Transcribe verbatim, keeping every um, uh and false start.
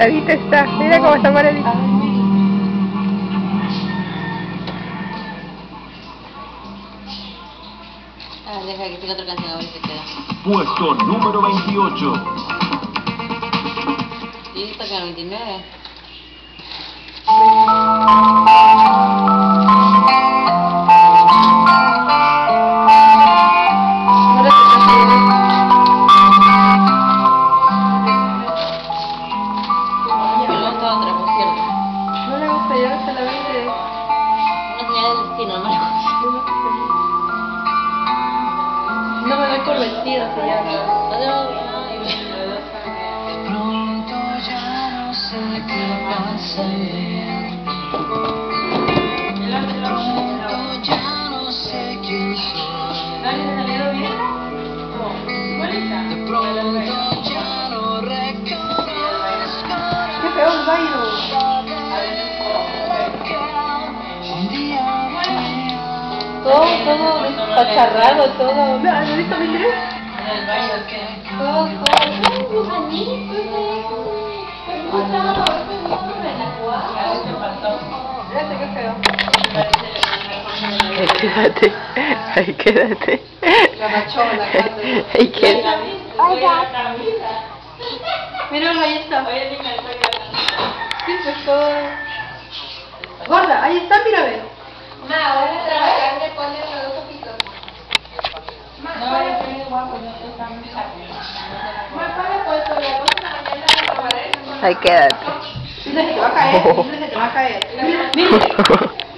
paradita está. Mira cómo está paradita. Ah, deja que tenga otra canción a ver qué queda. Puesto número veintiocho. Y esta queda veintinueve. No me doy por vestido, se llama. De pronto ya no sé qué pasa. De pronto ya no sé quién soy. De pronto ya no reconozco. ¡Qué feo el baño! Un día Todo, todo despacharrado, todo. ¿No has visto mi tres? Todo, todo. Fíjate qué feo. Ay, quédate. Ay, quédate. La machona, Ay, quédate. Míralo, ahí está. ¿Qué es esto? Gorda, ahí está, mírame. Ma, ahora la carne pone los dos ojitos. Ma, ¿cuál es el guapo? No te están sacando. Ma, ¿cuál es puesto? La cosa en la mañana la tomaré. Ay, quédate. Mira, se te va a caer. Mira, se te va a caer. Mira, mira.